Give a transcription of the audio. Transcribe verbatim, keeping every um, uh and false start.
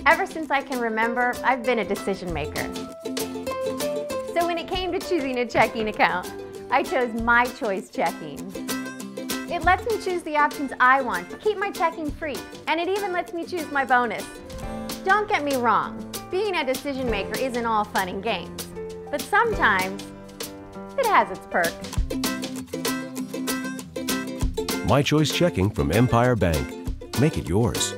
Ever since I can remember, I've been a decision maker. So when it came to choosing a checking account, I chose My Choice Checking. It lets me choose the options I want to keep my checking free, and it even lets me choose my bonus. Don't get me wrong, being a decision maker isn't all fun and games, but sometimes it has its perks. My Choice Checking from Empire Bank. Make it yours.